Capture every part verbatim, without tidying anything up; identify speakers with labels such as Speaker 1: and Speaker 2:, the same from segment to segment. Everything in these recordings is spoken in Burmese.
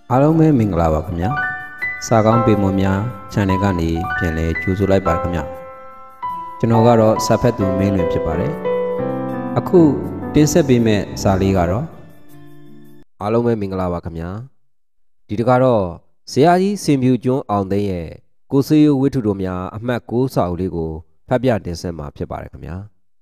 Speaker 1: အားလုံးပဲမင်္ဂလာပါခင်ဗျာစာကောင်းပေမွန်များ channel ကနေပြန်လဲကြိုဆိုလိုက်ပါခင်ဗျာကျွန်တော်ကတော့စာဖတ်သူမင်းလွင်ဖြစ်ပါတယ်အခုတင်ဆက်ပေးမယ့်စာလေးကတော့အားလုံးပဲမင်္ဂလာပါခင်ဗျာဒီတကတော့ဇေယျကြီးစင်ပြူကျွန်းအောင်သိန်းရဲ့ကိုစေးရိုးဝိထုတို့များအမှတ်၉စာအုပ်လေးကိုဖတ်ပြတင်ဆက်မှာဖြစ်ပါတယ်ခင်ဗျာ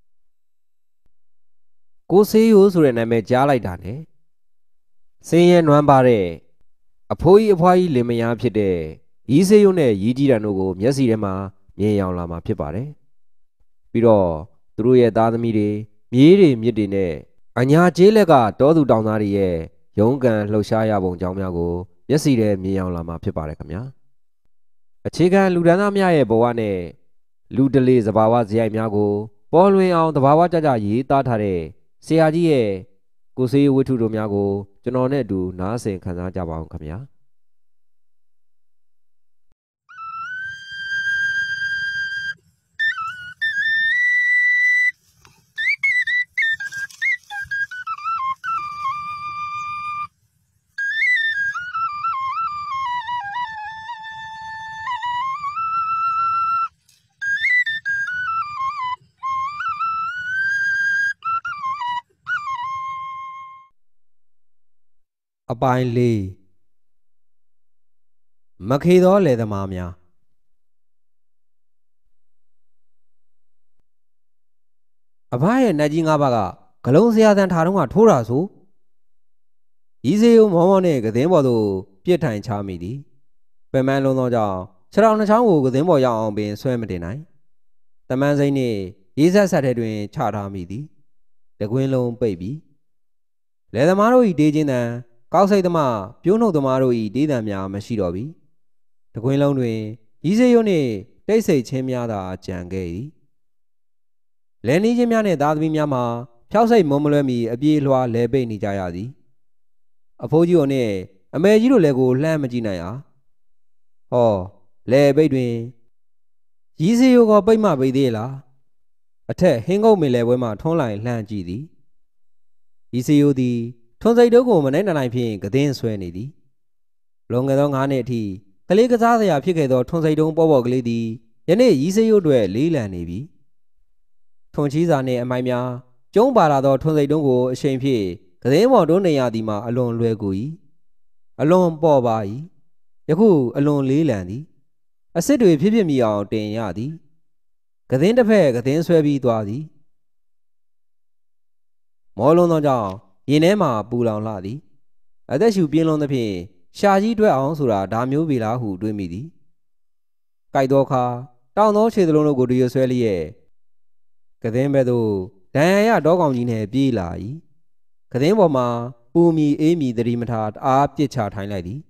Speaker 1: ကိုစေးရိုးဆိုတဲ့နာမည်ကြားလိုက်တာနဲ့စင်းရဲနွမ်းပါတဲ့အဖိုးကြီးအဖွားကြီးလင်မယားဖြစ်တဲ့ရီးစေးရုံနဲ့ရီးကြီးတန်တို့ကိုမျက်စိထဲမှာမြင်ရောက်လာမှာဖြစ်ပါတယ်ပြီးတော့သူတို့ရဲ့သားသမီးတွေမြေးတွေမြစ်တွေနဲ့အညာကျေးလက်ကတောသူတောင်သားတွေရဲ့ရုန်းကန်လှုပ်ရှားရပုံကြောင်းများကိုမျက်စိထဲမြင်ရောက်လာမှာဖြစ်ပါတယ်ခင်ဗျာအခြေခံလူဒန်းသားများရဲ့ဘဝနဲ့လူဒလေသဘာဝဇယိုက်များကိုပေါ်လွင်အောင်သဘာဝကြကြရေးသားထားတဲ့ဆရာကြီးရဲ့ကိုစေးဝိထုတို့များကိုကျွန်တော်နဲ့အတူနားဆင်ခံစားကြပါအောင်ခင်ဗျာအပိုင်းလေးမခေသောလယ်သမားများအဖရဲ့နတ်ကြီးငါးပါးကဂလုံးဆရာသံထားတော့ကထိုးတာဆိုရီးစေးရုံမောမောနဲ့ကသင်းပေါ်သို့ပြစ်ထိုင်ချမိသည်ပင်မန်းလုံးသောကြောင့်ခြေထောက်နှချောင်းကိုကသင်းပေါ်ရောက်အောင်ပင်ဆွဲမတင်နိုင်တမန်စိမ့်နှင့်ရေးဆက်ဆက်ထဲတွင်ချထားမိသည်တကွင်းလုံးပိတ်ပြီးလယ်သမားတို့၏တေးချင်းတန်ကောက်စိတ်သမားပြိုးနှုတ်သမားတို့၏ဒေးသံများမရှိတော့ပြီတကွင်းလုံးတွင်ရီးစေးရုံနှင့်တိတ်ဆိတ်ချင်းများသာကြံခဲ့သည်လယ်နီးချင်းများနှင့်သားသမီးများမှာဖြောက်စိတ်မုံမလွဲမီအပြေးလွှာလဲပိတ်နေကြရသည်အဖိုးကြီးတို့နှင့်အမေကြီးတို့လည်းကိုလှမ်းမကြည့်နိုင်အားဟောလဲပိတ်တွင်ရီးစေးရုံကပိတ်မှပိတ်သေးလားအထက်ဟင်းကုတ်မေလဲပွဲမှထွန်းလိုက်လှမ်းကြည့်သည်ရီးစေးရုံသည်ထွန်းစိတ်တို့ကိုမနိုင်နိုင်ဖြင့်ကသင်းဆွဲနေသည်လွန်ခဲ့သောငါးနှစ်အထိကလေးကစားစရာဖြစ်ခဲ့သောထွန်းစိတ်တုံးပေါ်ပေါ်ကလေးသည်ယနေ့ရီးစေးရုံအတွက်လေးလံနေပြီထွန်ချီးစာနှင့်အမိုင်များကျုံးပါလာသောထွန်းစိတ်တုံးကိုအချိန်ဖြင့်ကသင်းပေါ်တွန်းနေရသည်မှာအလွန်လွယ်ကူ၏အလွန်ပေါ်ပါ၏ယခုအလွန်လေးလံသည်အစ်စ်တွေဖြစ်ဖြစ်မိအောင်တင်ရသည်ကသင်းတစ်ဖက်ကသင်းဆွဲပြီးသွားသည်မောလုံးသောကြောင့်ရင်ထဲမှာပူလောင်လာသည်အသက်ရှူပြင်းလွန်သဖြင့်ရှာကြီးတွက်အောင်ဆိုတာဒါမျိုးပေလားဟုတွေးမိသည်ကြိုက်သောအခါတောင်းသောခြေသလုံးတို့ကိုတရွဆွဲလျက်ကသင်းဘက်သို့ဒဏ်ရာရတောကောင်ကြီးနှင့်ပြေးလာ၏ကသင်းပေါ်မှာပူမီအေးမီသတိမထားတအားပြစ်ချထိုင်းလိုက်သည်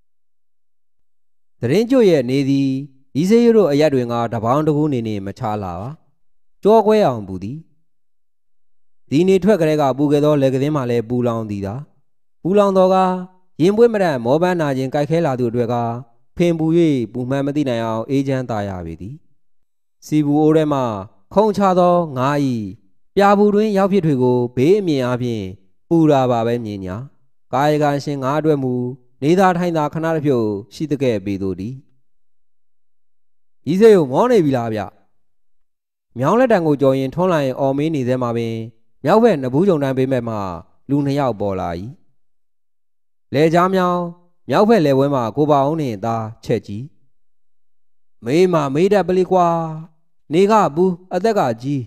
Speaker 1: သတင်းကျွတ်ရဲ့နေသည်ရီးစေးရုံတို့အရက်တွင်ကတပေါင်းတကူနေနေမချလာပါကြောကွဲအောင်ပူသည်ဒီနေထွက်ကလေးကပူခဲ့သောလက်ကသင်းမှလည်းပူလောင်သည်သာပူလောင်တော့ကရင်ပွေးမရန်မောပန်းနာခြင်းကြိုက်ခဲလာသူအတွက်ကဖင်ပူ၍ပူမှန်မသိနိုင်အောင်အေးချမ်းသာရပေသည်စီဘူးအိုးထဲမှခုံချသောငါးဤပြာဘူးတွင်ရောက်ဖြစ်တွေကိုဘေးအမြင်အားဖြင့်ပူတာပါပဲမြင်ညာကာယကံရှင်ငါးအတွက်မူနေသာထိုင်သာခဏတစ်ဖြုတ်ရှိတကဲ့ပေသူသည်ရီးစေးရုံမောနေပြီလားဗျမြောင်းလက်တံကိုကြော်ရင်ထွန်းလိုက်အော်မေးနေသေးမှာပင်မြောက်ဘက်နဘူးကြုံတန်းပေးမဲ့မှလူနှစ်ယောက်ပေါ်လာ၏လဲကြားမြောင်းမြောက်ဘက်လဲဝဲမှာကိုပါအောင်နှင့်သားချက်ကြီးမေးမမေးတတ်ပလိကွာနေကဘူးအသက်ကကြီး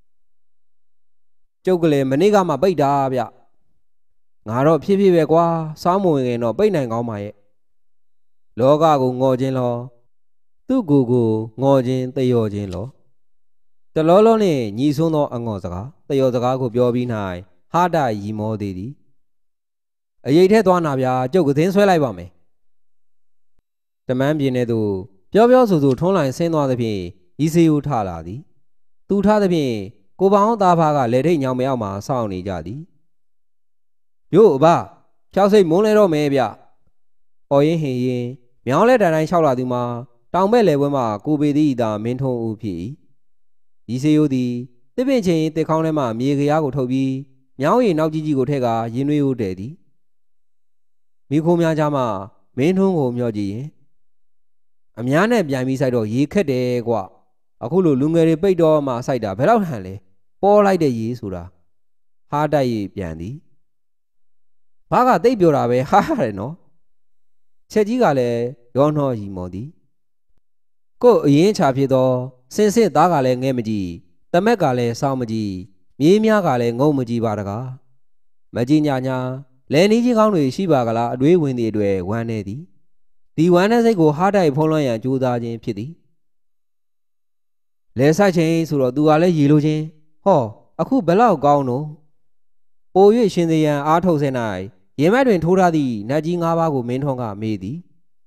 Speaker 1: ကျုပ်ကလေးမနေ့ကမှပိတ်တာဗျငါတော့ဖြည်းဖြည်းပဲကွာစောင်းမဝင်ခင်တော့ပိတ်နိုင်ကောင်းပါရဲ့လောကကိုငေါ်ခြင်းလောသူ့ကိုယ်ကိုငေါ်ခြင်းတယောခြင်းလောတလောလောနှင့်ညီဆွန်းသောအငေါ်စကားတယောစကားကိုပြောပြီး၌ဟာတာရီမောသေးသည်အရေးထဲသွားနာဗျာကျုပ်ကသင်းဆွဲလိုက်ပါမယ်တမန်းပြင်းတဲ့သူပြောပြောဆိုဆိုထွန်းလိုက်ဆင်းသွားသဖြင့်ရီးစေးရုံထလာသည်သူထသဖြင့်ကိုပေါင်းသားဖားကလေထိတ်ညောင်မရောက်မှစောင့်နေကြသည်ယို့အဘဖြောက်စိတ်မုန်းလဲတော့မယ်ဗျအော်ရင်ဟင်ရင်မြောင်းလဲတန်တိုင်းလျှောက်လာသူမှာတောင်ဘက်လေပွဲမှာကိုပေသည်သာမင်းထုံးဦးဖြစ်၏ရီးစေးရုံသည်တစ်ပင်ချင်းတစ်ခေါင်းထဲမှမြေကရားကိုထုတ်ပြီးမြောင်းရည်နောက်ကြီးကြီးကိုထက်ကရင်နှွေးဦးတဲသည်မိခိုးများကြမှာမင်းထွန်းကိုမျှော်ကြည့်ရင်အများနဲ့ပြန်ပြီးဆိုင်တော့ရေခက်တယ်ကွအခုလိုလူငယ်တွေပိတ်တော့မှစိုက်တာဘယ်တော့ဟန်လဲပေါ်လိုက်တဲ့ရေဆိုတာဟားတိုက်ရေပြန်သည်ဘာကတိတ်ပြောတာပဲဟားရတယ်နော်ချက်ကြီးကလည်းရောနှောရီမော်သည်ကို့အရင်ချဖြစ်တော့စင်စစ်သားကလည်းငဲမကြည့်တမက်ကလည်းစောင်းမကြည့်မြေးများကလည်းငုံမကြည့်ပါတကားမကြည့်ညာညာလဲနီးကြီးကောင်းတွေရှိပါကလားအတွေးဝင်သည့်အတွက်ဝမ်းနေသည်ဒီဝမ်းတဲ့စိတ်ကိုဟားတိုက်ဖုံးလွှမ်းရန်ကြိုးစားခြင်းဖြစ်သည်လဲဆိုင်ချင်းဆိုတော့သူကလည်းရေလိုချင်းဟောအခုဘလောက်ကောင်းတော့ပို၍ရှင်သေးရန်အားထုတ်စေ၌ရင်မက်တွင်ထိုးထားသည့်နတ်ကြီး၅ပါးကိုမင်းထွန်းကမေးသည်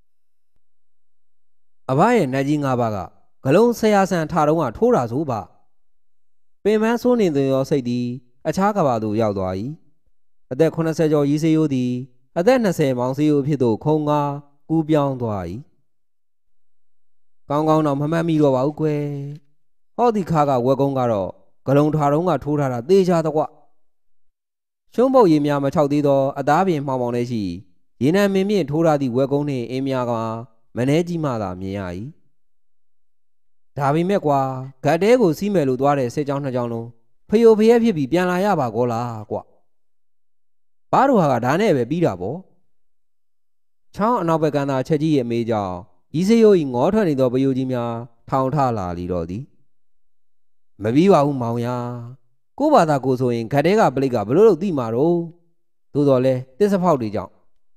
Speaker 1: အဘရဲ့နတ်ကြီး၅ပါးကဂလုံးဆရာဆန်ထားတော့ကထိုးတာဆိုပါပင်မန်းဆိုးနေသူရောစိတ်သည်အခြားကဘာသို့ရောက်သွား၏အသက်၈၀ကျော်ရီစေးရိုးသည်အသက်၂၀မောင်စေးရိုးဖြစ်သို့ခုံငါကူးပြောင်းသွား၏ကောင်းကောင်းတော့မမှတ်မိတော့ပါဘူးကွယ်ဟောဒီခါကဝက်ကုန်းကတော့ဂလုံးထားတော့ကထိုးထားတာသေချာတော့ရှုံးပုတ်ရေများမချောက်သေးသောအသားပြင်မှောင်မှောင်လေးရှိရေနံမင်းမြင့်ထိုးထားသည့်ဝက်ကုန်းနှင့်အင်းများကမနှဲကြီးမှသာမြင်ရ၏ဒါပေမဲ့ကွာဂတ်တဲကိုစီးမယ်လို့သွားတဲ့စစ်ကြောင်းနှစ်ကြောင်းလုံးဖယိုဖယက်ဖြစ်ပြီးပြန်လာရပါကောလားကွဘာတို့ဟာကဒါနဲ့ပဲပြီးတာပေါ့ချောင်းအနောက်ဘက်ကန်းသာချက်ကြီးရဲ့အမေးကြောင့်ရီးစေးရိုး၏ငေါထွက်နေသောပယိုကြီးများထောင်ထလာလီတော့သည်မပြီးပါဘူးမောင်ရကိုဘာသာကိုဆိုရင်ဂတ်တဲကပလိတ်ကဘလို့လို့သိမှာတော့သို့တော်လဲတစ်စဖောက်တွေကြောင့်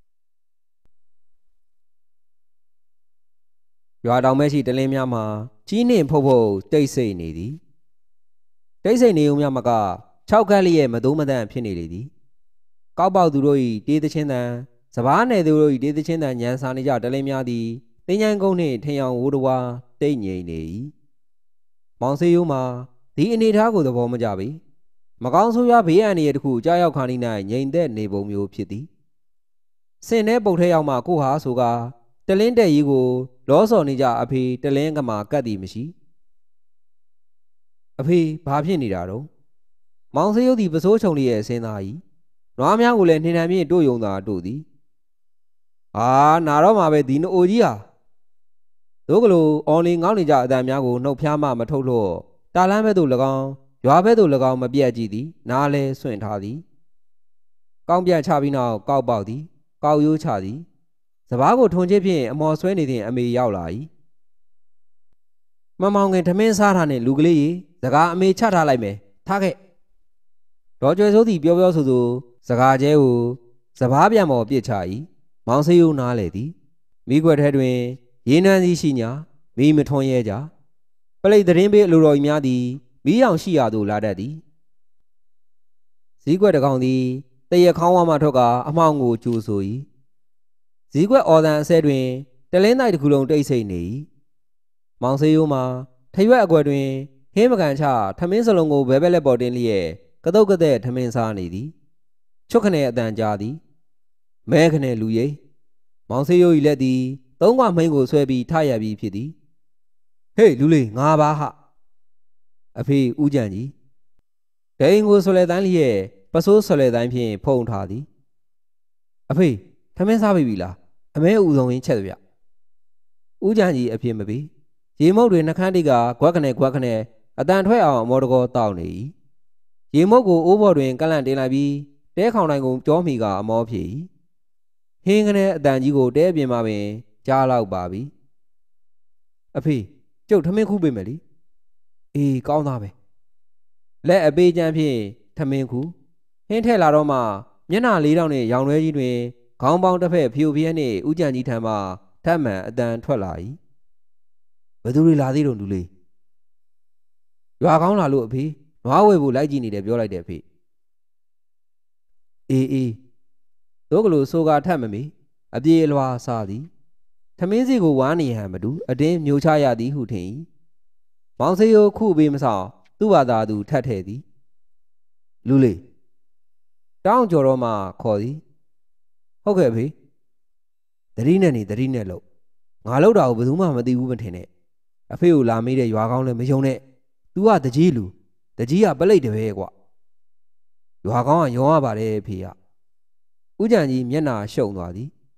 Speaker 1: ရွာတောင်မဲရှိတလင်းများမှာကြီးနှင့်ဖုတ်ဖုတ်တိတ်ဆိတ်နေသည်တိတ်ဆိတ်နေုံများမက၆ခက်လျက်မသိုးမတန့်ဖြစ်နေလေသည်ကောက်ပေါက်သူတို့၏တေးသချင်းတန်စပားနယ်သူတို့၏တေးသချင်းတန်ညံစာနေကြတလင်းများသည်တင်းញိုင်းကုန်းနှင့်ထင်အောင်ဝိုးတဝါတိတ်ငြိမ်နေ၏မောင်စေးရိုးမှာဒီအနေထားကိုသဘောမကျပေမကောင်းဆိုးရွားဘေးအန္တရာယ်တစ်ခုကြားရောက်ခါနီ၌ငြိမ်သက်နေပုံမျိုးဖြစ်သည်စင်ထဲပုတ်ထဲရောက်မှကိုဟာဆိုကတလင်းတဲ့ကြီးကိုလောစော်နေကြအဖေတလင်းကမှာကတ်သည်မရှိအဖေဘာဖြစ်နေတာတော့မောင်စေးရုပ်သည်ပစိုးချုံလေးရဲ့အစင်းသားကြီးနွားများကိုလည်းနှင်နှံမြင့်တို့ယုံသာတို့သည်အာနာတော့မှာပဲဒီနိုအိုကြီးဟာတို့ကလိုအွန်လင်းငောင်းနေကြအတန်များကိုနှုတ်ဖျားမှမထုတ်လို့တာလန်းဘဲသို့၎င်းရွာဘဲသို့၎င်းမပြတ်ကြည့်သည်နားလဲဆွင့်ထားသည်ကောင်းပြတ်ချပြီးနောက်ကောက်ပေါက်သည်ကောက်ရိုးချသည်စပားကိုထွန်ချစ်ဖြင့်အမော်ဆွဲနေတဲ့အမေရောက်လာ၏မမောင်ခင်ထမင်းစားထားနဲ့လူကလေးကြီးစကားအမေချထားလိုက်မယ်ထားခဲ့ဒေါ်ကျွဲစိုးသည်ပြောပြောဆိုဆိုစကားကျဲကိုစပားပြန်ပေါ်ပြစ်ချ၏မောင်စေးရိုးနားလေသည်မိခွက်ထဲတွင်ရေနံစီရှိညာမိမထွန်ရဲကြပလိတ်သတင်းပေးအလိုတော်ကြီးများသည်မိအောင်ရှိရသို့လာတတ်သည်ဇီးခွက်တကောင်သည်တရခေါင်းဝါမှထွက်ကအမှောင်ကိုကျူဆို၏ဇီးခွက်အော်တန်အဆဲတွင်တလင်းတိုက်တစ်ခုလုံးတိတ်ဆိတ်နေ၏မောင်စေးရိုးမှာထရွက်အကွက်တွင်ဟင်းမကန်ချထမင်းစလုံးကိုဘဲဘဲလက်ပေါ်တင်လျက်ကတုတ်ကတဲ့ထမင်းစားနေသည်ချွတ်ခနဲ့အတန်ကြားသည်မဲခနဲ့လူရိပ်မောင်စေးရိုး၏လက်သည်သုံးခွမိန်ကိုဆွဲပြီးထရပြီးဖြစ်သည်ဟေးလူလေးငါပါဟအဖေဦးကြံကြီးဒိန်ကိုဆွလဲတိုင်းလျက်ပစိုးဆွလဲတိုင်းဖြင့်ဖုံထားသည်အဖေထမင်းစားပြီလားအမဲဦးဆုံးရင်းချက်ပြဦးကြံကြီးအဖြစ်မပြီးရေမုတ်တွေနှခမ်းတိကခွက်ခနဲ့ခွက်ခနဲ့အတန်ထွက်အောင်အမောတကောတောက်နေ၏ရေမုတ်ကိုအိုးဘော်တွင်ကန့်လန့်တင်လိုက်ပြီးတဲခေါင်တိုင်းကိုကြောမိကအမောဖြစ်၏ဟင်းခနဲ့အတန်ကြီးကိုတဲအပြင်မှာပင်ကြားလောက်ပါပြီအဖေကျုပ်ထမင်းခူးပေးမယ်လीအေးကောင်းသားပဲလက်အပေးချမ်းဖြင့်ထမင်းခူးဟင်းထည့်လာတော့မှမျက်နှာလေးတောင်နဲ့ရောင်လွဲကြီးတွင်ခေါင်းပေါင်းတစ်ဖက်ဖြူပြဲနှင့်ဥကြံကြီးထံမှထပ်မံအတန်ထွက်လာ၏ဘယ်သူတွေလာသေးတော့လူလေးရွာကောင်းလာလို့အဖေနွားဝယ်ဖို့လိုက်ကြည့်နေတယ်ပြောလိုက်တယ်အဖေအေးအေးတို့ကလို့ဆိုကာထပ်မမေအပြေအလွာစားသည်ထမင်းစီကိုဝါနေဟန်မတူအတင်းမျိုးချရသည်ဟုထင်၏မောင်စေးရိုးခုပေးမဆောင်သူ့ဘာသာသူထပ်ထဲသည်လူလေးတောင်းကြော်တော့မှခေါ်သည်ဟုတ်ကဲ့ဖေတတိနဲ့နေတတိနဲ့လို့ငါလောက်တာကိုဘယ်သူမှမသိဘူးမထင်နဲ့အဖေကိုလာမေးတဲ့ရွာကောင်းလည်းမယုံနဲ့ तू ကတကြီးလူတကြီးကပလိတ်တပဲကွာရွာကောင်းကယုံရပါတယ်ဖေကဥကြံကြီးမျက်နာရှုံသွားသည်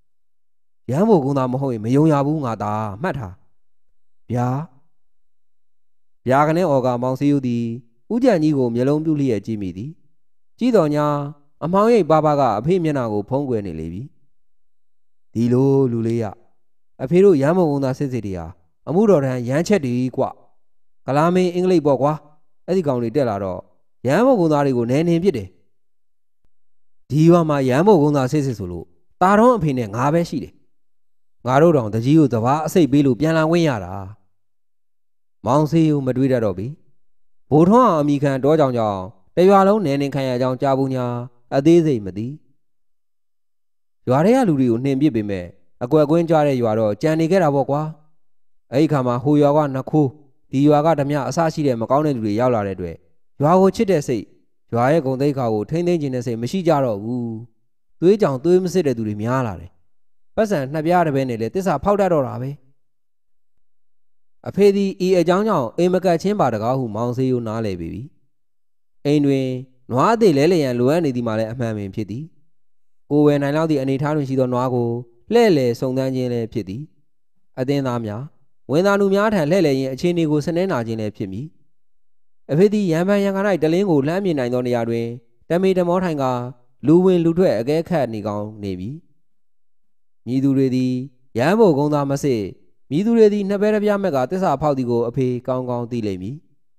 Speaker 1: ရမ်းဖို့ကုန်းသားမဟုတ်ရင်မယုံရဘူးငါသားမှတ်ထားဗျာဗျာကနေအော်ကမောင်စေးယူသည်ဥကြံကြီးကိုမျက်လုံးပြုလျက်ကြည့်မိသည်ကြည့်တော်ညာအမောင်ရိပ်ပါပါကအဖေမျက်နှာကိုဖုံးကွယ်နေလေပြီဒီလိုလူလေးရအဖေတို့ရမ်းဖို့ကုန်းသားစစ်စစ်တွေဟာအမှုတော်ထမ်းရမ်းချက်တွေကွကလာမင်းအင်္ဂလိပ်ပေါ့ကွာအဲ့ဒီကောင်တွေတက်လာတော့ရမ်းဖို့ကုန်းသားတွေကိုနဲနေပြစ်တယ်ဒီရွာမှာရမ်းဖို့ကုန်းသားစစ်စစ်ဆိုလို့တာတော့အဖေနဲ့ငါပဲရှိတယ်ငါတို့တောင်တကြီးကိုတဘာအစိတ်ပေးလို့ပြန်လာဝင်ရတာမောင်စေးယူမတွေးတတ်တော့ပြီဘိုးထွန်းအောင်အမိခံတောကြောင်ကြောင်တရွာလုံးနဲနေခံရကြောင်းကြားဘူးညာအသေးစိတ်မသိရွာထဲကလူတွေကိုနှင်ပစ်ပေမဲ့အကွက်ကွင်းကြတဲ့ရွာတော့ကြံနေခဲ့တာပေါ့ကွာအဲ့ဒီခါမှာဟိုရွာကနှခိုးဒီရွာကဓမြအဆရှိတဲ့မကောင်းတဲ့လူတွေရောက်လာတဲ့အတွက်ရွာကိုချစ်တဲ့စိတ်ရွာရဲ့ဂုဏ်သိက္ခာကိုထိမ့်သိမ့်ခြင်းတဲ့စိတ်မရှိကြတော့ဘူးသွေးကြောင်သွေးမစစ်တဲ့သူတွေများလာတယ်ပတ်စံနှစ်ပြားတစ်ပဲနဲ့လေတစ္ဆာဖောက်တတ်တော့တာပဲအဖေသည်ဤအကြောင်းကြောင့်အိမ်မကတ်ချင်းပါတကားဟုမောင်စေးယူနားလည်ပေပြီအိမ်တွင်နွားအသေးလဲလျံလိုအပ်နေသည်မှလည်းအမှန်ပင်ဖြစ်သည်ကိုဝယ်နိုင်လောက်သည့်အနေထားတွင်ရှိသောနွားကိုလှဲ့လေစုံစမ်းခြင်းလည်းဖြစ်သည်အသင်းသားများဝင်သားလူများထံလှဲ့လေရင်အခြေအနေကိုစနည်းနာခြင်းလည်းဖြစ်မည်အဖေသည်ရံပန်ရံခါ၌တလင်းကိုလှမ်းမြင်နိုင်သောနေရာတွင်တမေတမောထိုင်ကလူဝင်လူထွက်အကဲခတ်နေကောင်းနေပြီမြည်သူတွေသည်ရမ်းဖို့ကုန်းသားမစစ်မြည်သူတွေသည်နှစ်ဘဲတစ်ပြားမက်ကတစ္ဆာဖောက်သည်ကိုအဖေကောင်းကောင်းသိလိမ့်မည်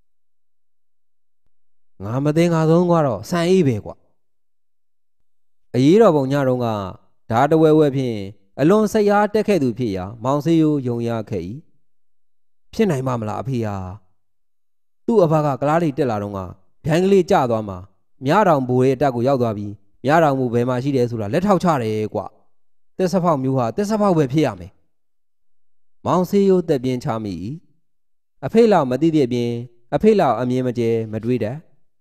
Speaker 1: ငါမသိငါဆုံးကတော့ဆန်အေးပဲကွာအရေးတော်ပုံညတုန်းကဓာတဝဲဝဲဖြင့်အလွန်စိတ်အားတက်ခဲ့သူဖြစ်ရာမောင်စေးယူယုံရခဲ့၏ဖြစ်နိုင်ပါမလားအဖေဟာသူ့အဖကကလားလေးတက်လာတော့ကဗျိုင်းကလေးကျသွားမှာမြတောင်ဘူရဲ့အတက်ကိုရောက်သွားပြီးမြတောင်ဘူဘယ်မှာရှိတယ်ဆိုတာလက်ထောက်ချတယ်ကွာတက်စဖောက်မျိုးဟာတက်စဖောက်ပဲဖြစ်ရမယ်မောင်စေးယူတက်ပြင်းချမိ၏အဖေလောက်မသိတဲ့အပြင်အဖေလောက်အမြင်မကျဲမတွေးတတ်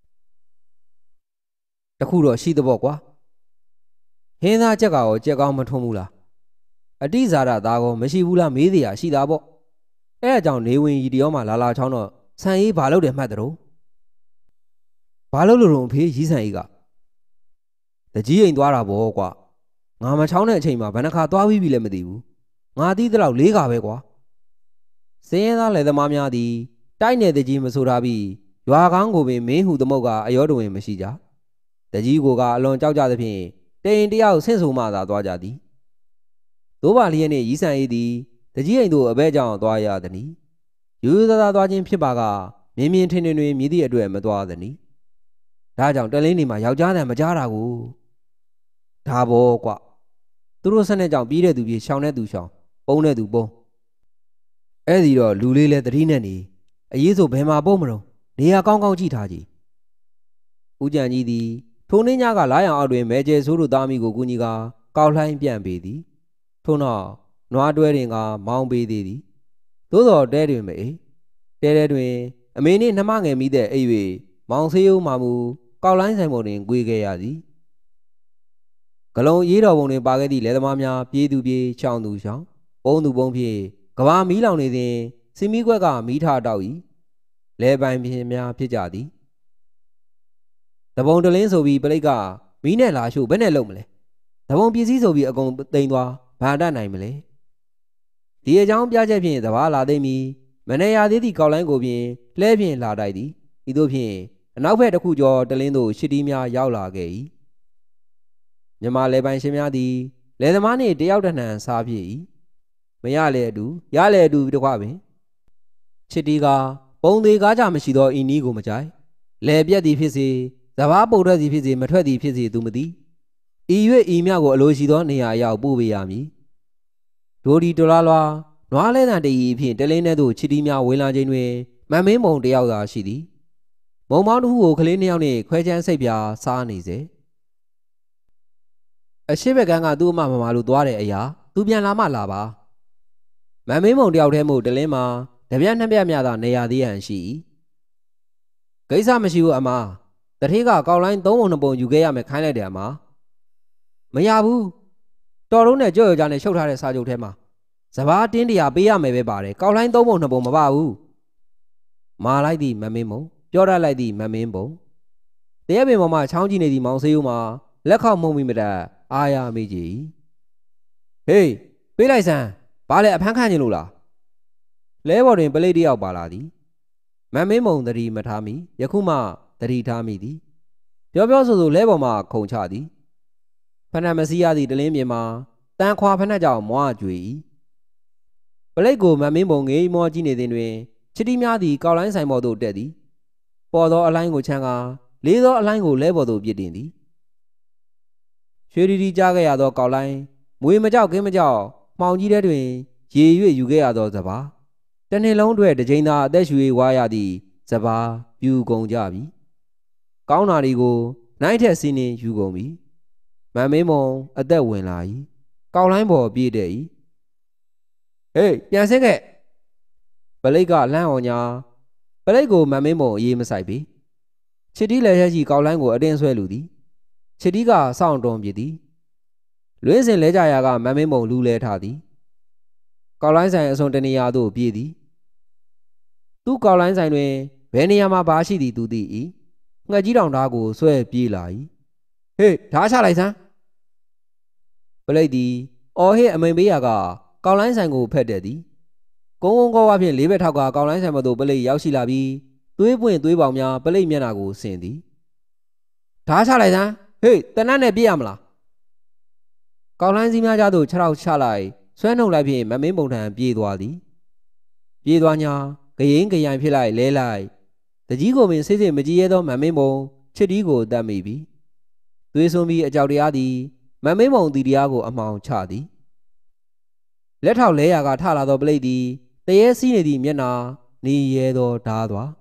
Speaker 1: တခုတော့ရှိသဘောကွာဟင်းသားချက်ကောကြက်ကောင်းမထွန်းဘူးလားအတိဇာရသားကောမရှိဘူးလားမေးစရာရှိတာပေါ့အဲ့အကြောင်းနေဝင်ရီတရောမှလာလာချောင်းတော့ဆန်အေးဘာလုပ်တယ်မှတ်တယ်ဘာလုပ်လို့တော့အဖေရီးဆန်အေးကတကြီးအိမ်သွားတာပေါ့ကွာငါမချောင်းတဲ့အချိန်မှာဘယ်နှခါသွားပြီးပြီလဲမသိဘူးငါတီးတဲ့လောက်လေးကပဲကွာစင်းရဲသားလယ်သမားများသည်တိုက်နယ်တကြီးမဆိုထားပြီးရွာကောင်းကိုပင်မင်းဟုသမုတ်ကအယောတဝင်မရှိကြတကြီးကိုကအလွန်ကြောက်ကြသဖြင့်တိန်တယောက်ဆင့်ဆိုမှသာသွားကြသည်သို့ပါလျက်နှင့်ရီးဆန်အေးသည်တကြီးအိမ်သို့အဘဲကြောင့်သွားရသည်။ရိုးရိုးသားသားသွားခြင်းဖြစ်ပါကမြင်းမြင်းထင်းထင်းတွင်မြည်သည့်အတွက်မသွားသည်။ဒါကြောင့်တလင်းနေမှာယောက်ျားတန်မကြားတာကိုဒါဘောကွသူတို့ဆက်နဲ့ကြောင့်ပြီးတဲ့သူပြေရှောင်းတဲ့သူရှောင်းပုံတဲ့သူပုံအဲ့ဒီတော့လူလေးလဲတတိနဲ့နေအရေးဆိုဘယ်မှာပုံမလို့နေရာကောင်းကောင်းကြည့်ထားကြည့်ဦးကြံကြီးသည်ထိုနေ့ညကလာရအောင်အောက်တွင်မဲကျဲဆိုးတို့သားမိကိုကူညီကကောက်လှိုင်းပြန်ပေသည်ထို့နောက်နွားတွဲတွင်ကမောင်းပေးသေးသည်သို့တော်တဲတွင်မအေးတဲတဲတွင်အမေနှင့်နှမငယ်မိတဲ့အိပ်၍မောင်ဆေးဦးမှမူကောက်လှိုင်းဆိုင်ပေါ်တွင်꿰ခဲ့ရသည်ဂလုံးရေးတော်ပုံတွင်ပါခဲ့သည့်လက်သမားများပြေးသူပြေးချောင်းသူချောင်းပုံသူပုံဖြင့်ကဘာမီးလောင်နေစဉ်စီမီကွက်ကမီးထားတောက်၏လဲပိုင်ဖြင့်များဖြစ်ကြသည်တပုံတလင်းဆိုပြီးပလိတ်ကမီးနဲ့လာရှို့ဘယ်နဲ့လုံမလဲတပုံပစ္စည်းဆိုပြီးအကုန်တိမ်သွားဘာတတ်နိုင်မလဲဒီအကြောင်းပြချက်ဖြင့်တဘာလာသိမ့်မီမနေရသေးသည့်ကောက်လိုင်းကိုဖြင့်လှဲဖြင့်လာတိုက်သည်ဤသို့ဖြင့်အနောက်ဘက်တစ်ခုကျော်တလင်းသို့ရှစ်တီးများရောက်လာခဲ့၏မြမလဲပိုင်ရှင်များသည်လဲသမားနှင့်တယောက်တနှံစားဖြစ်၏မရလေအတူရလေအတူတကွပင်ချစ်တီးကပုံသေးကားကြမရှိသောဤနီးကိုမကြိုက်လဲပြက်သည်ဖြစ်စေစဘာပုတ်ထွက်သည်ဖြစ်စေမထွက်သည်ဖြစ်စေသူမသိဤ၍ဤမြကိုအလိုရှိသောနေရာအရောက်ပို့ပေးရမည်ဒိုဒီဒလာလွာနွားလဲတန်တရီဖြင့်တလင်းထဲသို့ချစ်တီးများဝင်လာခြင်းတွင်မမင်းမုံတယောက်သာရှိသည်မုံမောင်းတစ်ခုကိုကလေးနှစ်ယောက်နှင့်ခွဲချမ်းစိတ်ပြာစားနေစေအရှိဘက်ကန်းကသူ့အမမမလိုသွားတဲ့အရာသူပြန်လာမှလာပါမမင်းမုံတယောက်ထဲမှတလင်းမှာတပြက်နှစ်ပြက်များသာနေရာသေးဟန်ရှိ၏ကိစ္စမရှိဘူးအမတထေးကကောက်လိုင်းသုံးပုံနှစ်ပုံယူခဲ့ရမယ်ခိုင်းလိုက်တယ်အမမရဘူးတော်တုံးနဲ့ကြော့ရကြနဲ့ရှုပ်ထားတဲ့စာချုပ်ထဲမှာစဘာတင်းတရာပေးရမယ်ပဲပါတယ်ကောက်လိုင်းသုံးပုံနှစ်ပုံမပါဘူးမာလိုက်သည့်မမင်းမုံပြောရလိုက်သည့်မမင်းပုံတရက်ပင်ပေါ်မှာချောင်းကြည့်နေသည့်မောင်ဆေးဦးမှာလက်ခောက်မှုံမိမတတ်အာရမိကြီးဟေးပပေးလိုက်စမ်းဘာလဲအဖမ်းခံခြင်းလို့လားလဲဘော်တွင်ပလိတ်တယောက်ပါလာသည်မန်မင်းမုံသတိမထားမိယခုမှသတိထားမိသည်ပြောပြောဆိုဆိုလဲဘော်မှခုံချသည်ဖဏမစီရသည့်တလင်းပြင်မှာတန်ခွာဖဏကြောင့်မွားကြွေ၏ပလိတ်ကိုမန်မင်းမုံငေးမောကြည့်နေသည်တွင်ချစ်တီးများသည်ကောက်လိုင်းဆိုင်ပေါ်သို့တက်သည်ပေါ်သောအလိုင်းကိုချမ်းကားလေးသောအလိုင်းကိုလဲပေါ်သို့ပြစ်တင်သည်ရွှေရီရီကြားခဲ့ရသောကောက်လိုင်းမွေမကြောက်ကင်းမကြောက်မှောင်ကြီးထဲတွင်ရေ၍ယူခဲ့ရသောစပါးတနှစ်လုံးအတွက်တစ်ချိန်သာအသက်ရှူ၍ဝါရသည့်စပါးပြူကုန်ကြပြီကောင်းနာဒီကိုနိုင်ထက်စီးနှင်းယူကုန်ပြီမန်မင်းမုံအသက်ဝင်လာ၏ကောက်လိုင်းပေါ်ပြေးတဲ့၏ဟေးပြန်ဆင်းခဲ့ပလိတ်ကလန့်အောင်ညာပလိတ်ကိုမန်မင်းမုံအေးမဆိုင်ပြီချစ်တီးလက်ရရှိကောက်လိုင်းကိုအတင်းဆွဲလူသည်ချစ်တီးကစောင့်တွန်းပြသည်လွင်းစင်လဲကြရာကမန်မင်းမုံလူလဲထားသည်ကောက်လိုင်းဆိုင်အစုံတနေရာသို့ပြေးသည်သူ့ကောက်လိုင်းဆိုင်တွင်ဘယ်နေရာမှာဘာရှိသည်သူသိ၏ငှက်ကြီးတောင်ဓားကိုဆွဲပြေးလာ၏ဟေးဓားချလိုက်စမ်းပလိတ်သည်အော်ဟစ်အမိန်ပေးရာကကောက်လိုင်းဆိုင်ကိုဖက်တဲ့သည်ကုန်းကုန်းကောဝါဖြင့်လေးဘက်ထောက်ကကောက်လိုင်းဆိုင်မသို့ပလိတ်ရောက်ရှိလာပြီးသွေးပွင့်သွေးပေါင်များပလိတ်မျက်နှာကိုဆင်သည်ဓားချလိုက်စမ်းဟေးတနတ်နဲ့ပြေးရမလားကောက်လိုင်းစည်းများကြားသို့ခြေထောက်ချလိုက်ဆွဲနှုတ်လိုက်ဖြင့်မမင်းပုံထံပြေးသွားသည်ပြေးသွားညာဂရင်ဂရိုင်ဖြစ်လိုက်လဲလိုက်တကြီးကိုပင်စိတ်စိတ်မကြည်ရသောမမင်းပုံချစ်တီးကိုတတ်မိပြီသွေးစွန်းပြီးအကြောက်တရားသည်မမင်းပုံတီတရားကိုအမှောင်ချသည်လက်ထောက်လဲရာကထလာသောပလိတ်သည်တရေစီးနေသည့်မျက်နှာနေရဲသောဓားသွား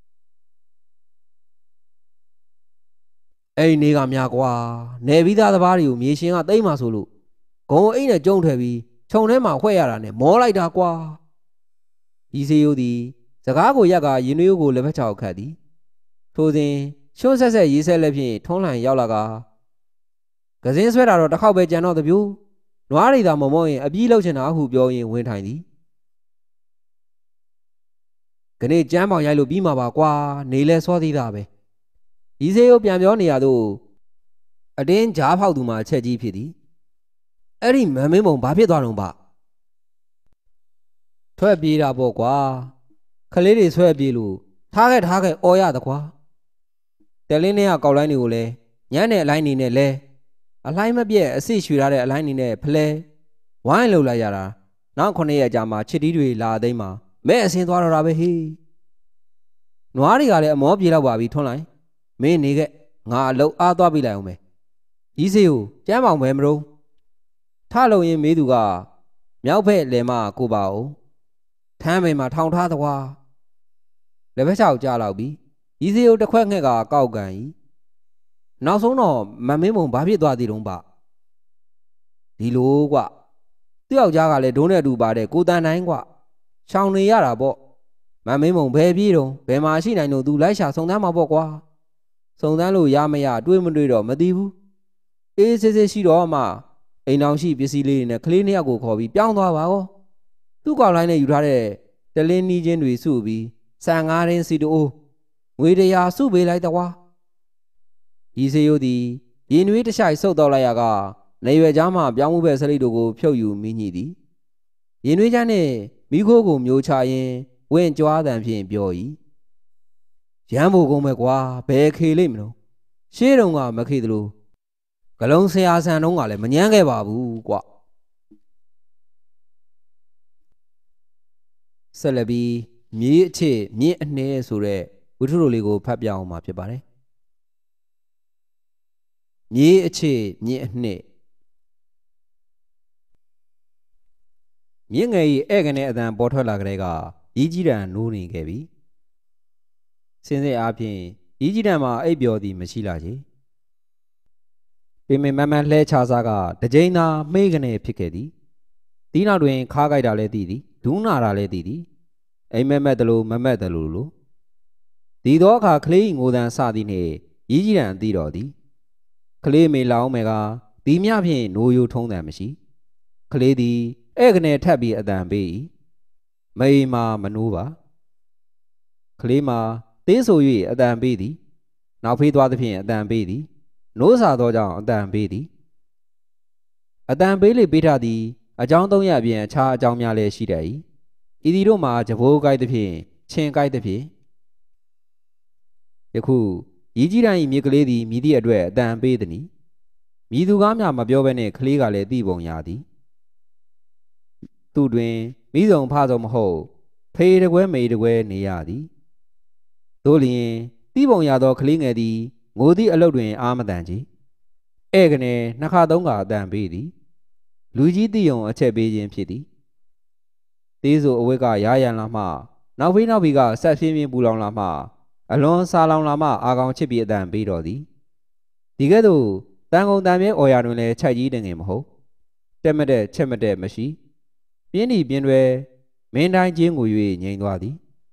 Speaker 1: အဲ့နေကများကွာနေပြီးသားသဘားတွေကိုမြေရှင်ကတိမ့်မှဆိုလို့ဂုံအိတ်နဲ့ကျုံထွယ်ပြီးခြုံထဲမှာခွဲရတာနဲ့မောလိုက်တာကွာဤစေယိုသည်စကားကိုရက်ကရင်နွေးကိုလက်ဖက်ချောက်ခတ်သည်ထိုစဉ်ရှုံးဆက်ဆက်ရေးဆက်လက်ဖြင့်ထုံးလှန်ရောက်လာကကစင်းဆွဲတာတော့တစ်ခေါက်ပဲကြံတော့တပြိုးနွားရီသာမမောရင်အပြီးလောက်ချင်တာဟုပြောရင်ဝင်ထိုင်သည်ခနေ့ကျမ်းပေါင်ရိုက်လို့ပြီးမှာပါကွာနေလဲစောသေးတာပဲဤစေယိုပြန်ပြောနေရသို့အတင်းကြားဖောက်သူမှချက်ကြီးဖြစ်သည်အဲ့ဒီမန်မင်းပုံဘာဖြစ်သွားတော့ပါထွက်ပြေးတာပေါ့ကွာခလေးတွေဆွဲပြေးလို့ထားခဲ့ထားခဲ့အော်ရတကွာတလင်းနဲ့ကောက်လိုင်းတွေကိုလဲညမ်းတဲ့အလိုင်းနေနဲ့လဲအလိုင်းမပြည့်အစိရွှေထားတဲ့အလိုင်းနေနဲ့ဖလဲဝိုင်းလှုပ်လိုက်ရတာနောက်ခုနှစ်ရက်ကြာမှချစ်တီးတွေလာသိမ်းမှာမဲ့အစင်းသွားတော့တာပဲဟေးနွားတွေကလည်းအမောပြေတော့ပါပြီထွန်းလိုက်မင်းနေခဲ့ငါအလုံးအားသွားပြလိုက်အောင်မယ်ရီးစေကိုကျမ်းပေါင်ပဲမလို့ထလုံရင်မေးသူကမြောက်ဖက်လဲမကိုပါအောင်ထမ်းပင်မှာထောင်ထားသကွာလက်ဖက်ချောက်ကြားလောက်ပြီရီးစေကိုတစ်ခွက်ငှက်ကကောက်ကန်ဤနောက်ဆုံးတော့မမင်းမုံဘာဖြစ်သွားသေးတုံးပါဒီလိုကွသူ့ယောက်ျားကလည်းဒုံးနဲ့အတူပါတဲ့ကိုတန်တိုင်းကွရှောင်နေရတာပေါ့မမင်းမုံဘယ်ပြေးတုံးဘယ်မှာရှိနိုင်လို့သူလိုက်ရှာစုံစမ်းမှာပေါ့ကွာစုံစမ်းလို့ရမရတွေးမတွေးတော့မသိဘူးအေးစစ်စစ်ရှိတော့မှအိမ်အောင်ရှိပစ္စည်းလေးတွေနဲ့ကလေးနှစ်ယောက်ကိုခေါ်ပြီးပြောင်းသွားပါကောသူ့ကောင်လိုင်းနဲ့ယူထားတဲ့တလင်းနီးချင်းတွေစုပြီးဆန်ငါးရင်းစီတိုးငွေတရာစုပေးလိုက်တော့ကွာဒီစေယိုသည်ရင်နွေးတခြိုက်ဆုတ်တော့လိုက်ရကနေရွယ်ကြားမှပြောင်းမှုပဲစလိတ်တို့ကိုဖြုတ်ယူမိညိသည်ရင်နွေးချမ်းနဲ့မိခိုးကိုမျိုးချရင်းဝင့်ကြွားတန်ဖြင့်ပြော၏ရမ်းဖို့ကုန်ပဲကွာဘယ်ခေလိမ့်မလို့ရှေးတုန်းကမခေသလိုဂလုံးဆရာဆန်တုန်းကလည်းမညမ်းခဲ့ပါဘူးကွဆက်လက်ပြီးမြေးအချစ်မြင့်အနှဲဆိုတဲ့ဝိထုတို့လေးကိုဖတ်ပြအောင်မှာဖြစ်ပါတယ်မြေးအချစ်မြင့်အနှဲမြင့်ငယ်၏ဧကန်တဲ့အတန်ပေါ်ထွက်လာကြတဲ့ကရီးကြီးတန်နိုးနေခဲ့ပြီစင်စစ်အားဖြင့်ရီးကြီးတန်မှာအိပ်ပျော်သည်မရှိလာချေပင်မမမလှဲချစားကတကြိမ်သာမေးကနေဖြစ်ခဲ့သည်ဒီနောက်တွင်ခါးကြိုက်တာလည်းသိသည်ဒူးနာတာလည်းသိသည်အိမ်မက်မက်တလို့မမက်တလို့လို့ဒီသောအခါကလေးငိုတန်စသည်နှင့်ရီးကြီးတန်သိတော်သည်ကလေးမေလောင်းမယ်ကဒီမြဖြင့်နိုးရိုးထုံးတန်မရှိကလေးသည်ဧကနေထပ်ပြီးအတန်ပေး၏မိမာမနိုးပါကလေးမှာသေးဆို၍အတန်ပေးသည်နောက်ဖေးသွားသဖြင့်အတန်ပေးသည်နိုးစာသောကြောင့်အတန်ပေးသည်အတန်ပေးလေပေးထားသည်အကြောင်းသုံးရအပြင်အခြားအကြောင်းများလည်းရှိတတ်၏ဤသည်တို့မှာကြဘိုးကိုက်သဖြင့်ချင်းကိုက်သဖြင့်ယခုရည်ကြီးတိုင်းမြေကလေးသည်မြည်သည့်အတွက်အတန်ပေးသည်။မြည်သူကားများမပြောဘဲနဲ့ကလေးကလည်းသိပုံရသည်။သူတွင်မိဆုံးဖဆုံးမဟုတ်ဖေးတကွဲမေတကွဲနေရသည်။သို့လျင်သိပုံရသောကလေးငယ်သည်ငိုသည့်အလုပ်တွင်အာမတန်ကြီး။ဧကနေနှစ်ခါသုံးခါအတန်ပေးသည်။လူကြီးသိုံအချက်ပေးခြင်းဖြစ်သည်။သေးဆိုအဝတ်ကရရန်လာမှနောက်ဖေးနောက်ဖေးကဆက်ဖြင်းဖြင်းပူလောင်လာမှအလွန်စာလောင်လာမှအာကောင်ချစ်ပြီးအတန်ပေးတော်သည်ဒီကဲ့သို့တန်ကုန်တန်မြဲအော်ရာတွင်လည်းခြိုက်ကြီးတင်ငင်မဟုတ်တက်မတဲ့ချက်မတဲ့မရှိပြင်းဒီပြင်းတွေမင်းတိုင်းချင်းကို၍ငြိမ်သွားသည်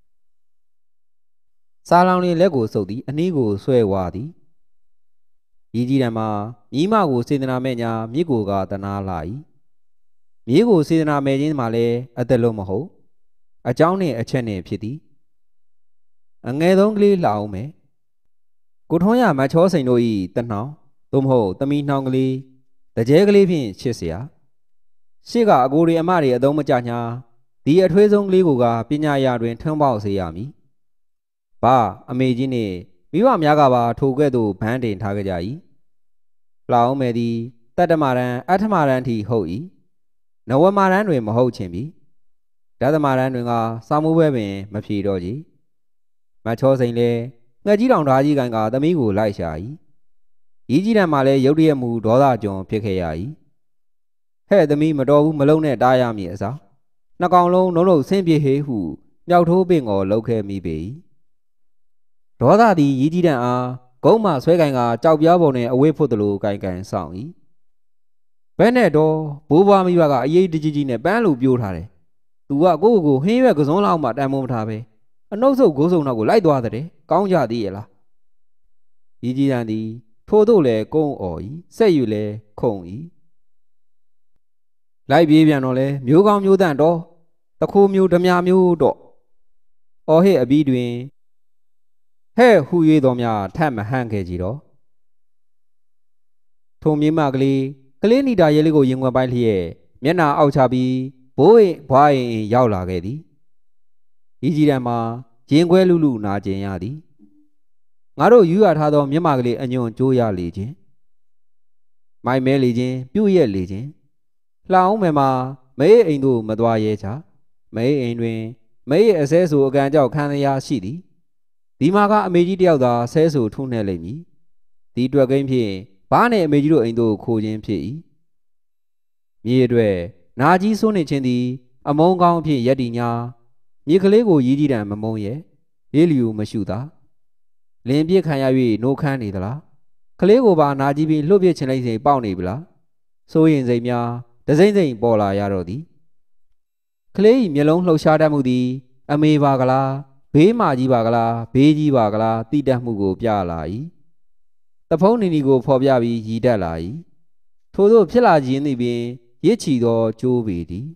Speaker 1: စာလောင်တွင်လက်ကိုဆုပ်သည်အနည်းကိုဆွဲဝါသည်ရည်ကြီးတံမှာမိမကိုစေတနာမဲ့ညာမြစ်ကိုကတနာလာ၏မြေကိုစေတနာမဲ့ခြင်းမှာလည်းအသက်လုံးမဟုတ်အကြောင်းနှင့်အချက်နှင့်ဖြစ်သည်အငယ်ဆုံးကလေးလှအောင်မယ်ကိုထွန်းရမချောစိန်တို့ဤတနှောင်းသို့မဟုတ်သမီးနှောင်းကလေးတကြဲကလေးဖြင့်ချစ်เสียရှေ့ကအကိုတွေအမတွေအသုံးမကျညာဒီအထွေးဆုံးကလေးကိုကပညာရာတွင်ထွန်းပေါက်စေရမည်ဘာအမေကြီးနှင့်မိဘများကပါထိုကဲ့သို့ဗန်းတင်ထားကြ၏လှအောင်မယ်သည်တတ္တမရန်အဋ္ဌမရန်ထိဟုတ်၏နဝမရန်တွင်မဟုတ်ချင်ပြီဒသမရန်တွင်ကစာမိုးပွဲပင်မဖြေတော့ကြမချောစိန်လဲငှက်ကြီးတောင်ဓာကြီးကန်ကသမီးကိုလိုက်ရှာ၏ရီးကြီးတံမှာလဲရုတ်တရက်မူဒေါသကြုံဖြစ်ခဲ့ရ၏ဟဲ့သမီးမတော်ဘူးမလုံးနဲ့တားရမည်အစားနှစ်ကောင်လုံးလုံးလုံးဆင်းပြေဟေဟုမြောက်ထိုးပင်ကိုလှုပ်ခဲမိပေ၏ဒေါသသည်ရီးကြီးတံအားဂုံးမှဆွဲကန်ကကြောက်ပြားပုံနဲ့အဝေးဖို့တလို့ကန်ကန်ဆောင်၏ဘဲနဲ့တော့ဘိုးဘွားမိဘကအရေးတကြီးကြီးနဲ့ပန်းလိုပြိုးထားတယ်သူကကိုယ့်ကိုဟင်းရွက်ကစုံလောက်မှတန်မိုးမထားပဲအနှုတ်ဆုပ်ကိုးစုံတော့ကိုလိုက်သွားတဲ့ကောင်းကြသည်ရဲ့လားရည်ကြီးတန်းသည်ထို့သို့လဲကုန်းအော်၏ဆက်ယူလဲခုံ၏လိုက်ပြေးပြန်တော့လဲမျိုးကောင်းမျိုးတန့်တော့တခိုးမျိုးဓမြမျိုးတော့အော်ဟစ်အပြီးတွင်ဟဲ့ဟူ၍တော်များထပ်မဟန့်ခဲ့ကြတော့ထုံမြင့်မကလေးကလေးနီတာရဲလေးကိုရင်ွယ်ပိုင်းလျက်မျက်နှာအောက်ချပြီးဘိုးရင်ဘွားရင်ရောက်လာခဲ့သည်ဤကြီးတံမှာရင်ခွဲလူလူနာကျင်ရသည်ငါတို့ယူရထားသောမျက်မှောက်ကလေးအညွန်ကြိုးရလေခြင်းမိုင်မဲလေခြင်းပြုတ်ရက်လေခြင်းလှအောင်မယ်မှာမဲအိမ်တို့မသွားရဲချမဲအိမ်တွင်မဲရဲ့အဆဲဆူအကံကြောက်ခံရရှိသည်ဒီမှာကအမေကြီးတယောက်သာဆဲဆူထုံးနေလိမ့်မည်ဒီတွက်ကိန်းဖြင့်ဘားနဲ့အမေကြီးတို့အိမ်တို့ခိုးခြင်းဖြစ်၏မြေအတွက်နာကြီးစိုးနေခြင်းသည်အမုန်းကောင်းဖြင့်ရက်တီညာမြေကလေးကိုရည်ကြီးတံမမုန်းရဲ့ရေးလျူမရှုသာလင်ပြစ်ခံရ၍နိုးခမ်းနေသလားကလေးကိုပါနာကြီးပြီးလှုပ်ပြစ်ချင်လိုက်စိန်ပေါက်နေပြီလားစိုးရင်စိန်များဒစိမ့်စိန်ပေါ်လာရတော့သည်ကလေး၏မျက်လုံးလှုပ်ရှားတတ်မှုသည်အမေပါကလားဘေးမာကြီးပါကလားဘေးကြီးပါကလားတိတတ်မှုကိုပြလာ၏တဖုံးနေနီကိုဖော်ပြပြီးရည်တတ်လာ၏ထို့သောဖြစ်လာခြင်းသည်ပင်ရစ်ချီသောကျိုးပေသည်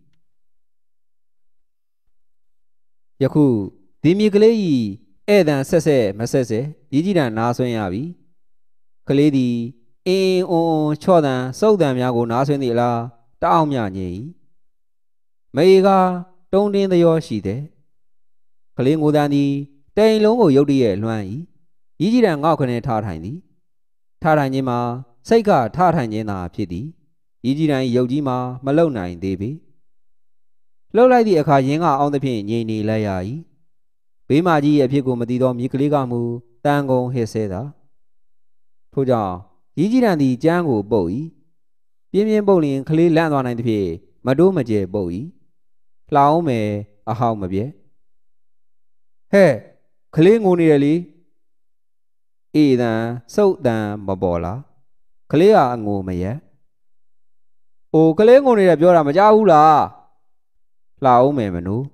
Speaker 1: ယခုဒီမြေကလေး၏ဧည့်တန်ဆက်ဆက်မဆက်ဆက်ရည်ကြီးတန်နားဆွင်းရပြီကလေးသည်အင်းအုံအုံချော့တန်စုပ်တန်များကိုနားဆွင်းသည်လားတအောင်မြငြိမ်မေကတုံးတင်းသရောရှိသည်ကလေးငိုတန်သည်တိမ်လုံးကိုရုတ်တရက်လွှမ်း၏ရည်ကြီးတန်ငေါ့ခနဲ့ထားထိုင်သည်ထားထိုင်ခြင်းမှာစိတ်ကထားထိုင်ခြင်းသာဖြစ်သည်ရည်ကြီးတန်ရုပ်ကြီးမှာမလုံနိုင်သေးပေလှုပ်လိုက်သည့်အခါရင်းကအောင်သဖြင့်ငြိမ်နေလိုက်ရ၏ဘေးမကြီးရဲ့အဖြစ်ကိုမသိသောမြေကလေးကမူတန်ကုန်ဟစ်ဆဲသာထို့ကြောင့်ရည်ကြီးတန်သည်ကျမ်းကိုပုတ်၏ပြင်းပြင်းပုတ်လျင်ကလေးလန့်သွားနိုင်သဖြင့်မတိုးမကျဲပုတ်၏လှအောင်မယ်အဟောက်မပြဲဟဲ့ကလေးငိုနေတယ်လေအေးတန်စုပ်တန်မပေါ်လားကလေးကအငိုမရဲအိုကလေးငိုနေတယ်ပြောတာမကြားဘူးလားလှအောင်မယ်မနူး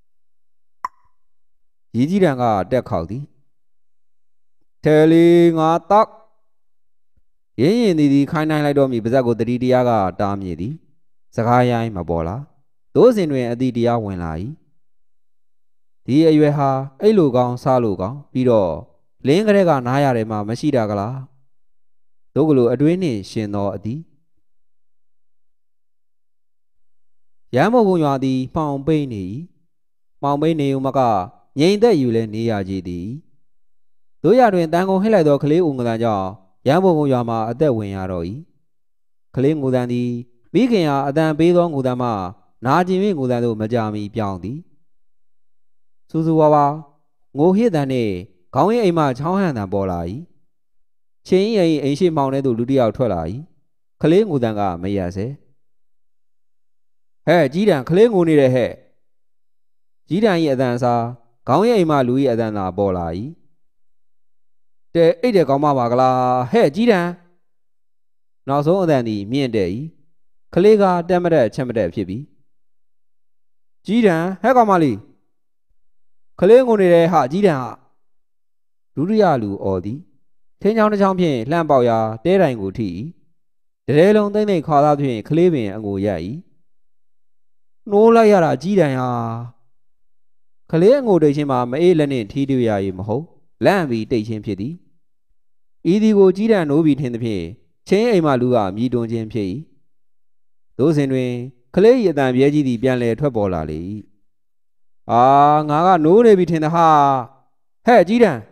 Speaker 1: ရည်ကြီးတန်ကတက်ခေါက်သည်ထဲလီငါတောက်ရင်းရင်သည်သည်ခိုင်းနိုင်လိုက်တော့မိပါဇက်ကိုတတိတရားကတားမြည်သည်စကားရိုင်းမပေါ်လားသို့စဉ်တွင်အတိတရားဝင်လာ၏ဒီအရွယ်ဟာအဲ့လိုကောင်းစားလို့ကောင်းပြီးတော့လင်းကလေးကနားရတယ်မှမရှိတာကလားတို့ကလိုအတွင်းနှင့်ရှင်သောအသည်ရန်မို့ကုံရွာသည်မှောင်ပိတ်နေ၏မှောင်ပိတ်နေုံမကငြိမ်သက်ယူလဲနေရကြသည်တို့ရတွင်တန်ကုန်ဟစ်လိုက်သောကလေးဦးငသံကြောင့်ရန်မို့ကုံရွာမှာအသက်ဝင်ရတော့၏ကလေးငူသံသည်မိခင်အားအတန်ပေးသောငူသံမှနာကျင်၍ငူသံသို့မကြာမီပြောင်းသည်စူးစူဝါဝါငိုဟစ်သံနှင့်ခေါင်းရင်းအိမ်မှချောင်းဟန်သံပေါ်လာ၏ချင်းရင်အိမ်ရှိမှောင်ထဲသို့လူတစ်ယောက်ထွက်လာ၏ကလေးငူသံကမရဆဲဟဲ့ကြီးတံကလေးငိုနေတယ်ဟဲ့ကြီးတံ၏အတန်စားခေါင်းရင်းအိမ်မှလူ၏အတန်သာပေါ်လာ၏တဲအိတ်တယ်ကောင်းမပါကလားဟဲ့ကြီးတံနောက်ဆုံးအတန်သည်မြင့်တဲ့၏ကလေးကတက်မတက်ချက်မတက်ဖြစ်ပြီကြီးတံဟဲ့ကောင်မလေးကလေးငိုနေတယ်ဟာကြီးတံဟာဒုတိယလူအော်သည်ထင်းချောင်းတစ်ချောင်းဖြင့်လှမ်းပေါက်ရာတဲတိုင်ကိုထိ၏တရေလုံးသိမ့်သိမ့်ခွာသားဖြင့်ကလေးပင်အငိုရ၏နိုးလိုက်ရတာကြီးတံဟာကလေးအငိုတိတ်ချင်းမှာမအေးလက်နှင့်ထီးတွေ့ရ၏မဟုတ်လန့်ပြီးတိတ်ချင်းဖြစ်သည်ဤသည်ကိုကြီးတံနိုးပြီးထင်သဖြင့်ချင်းအိမ်မှလူကမြည်တွန်းခြင်းဖြစ်၏သို့စဉ်တွင်ကလေး၏အတန်ပြဲကြီးသည်ပြန်လည်ထွက်ပေါ်လာလေ၏အာငါကနိုးနေပြီထင်သဟာဟဲ့ကြီးတံ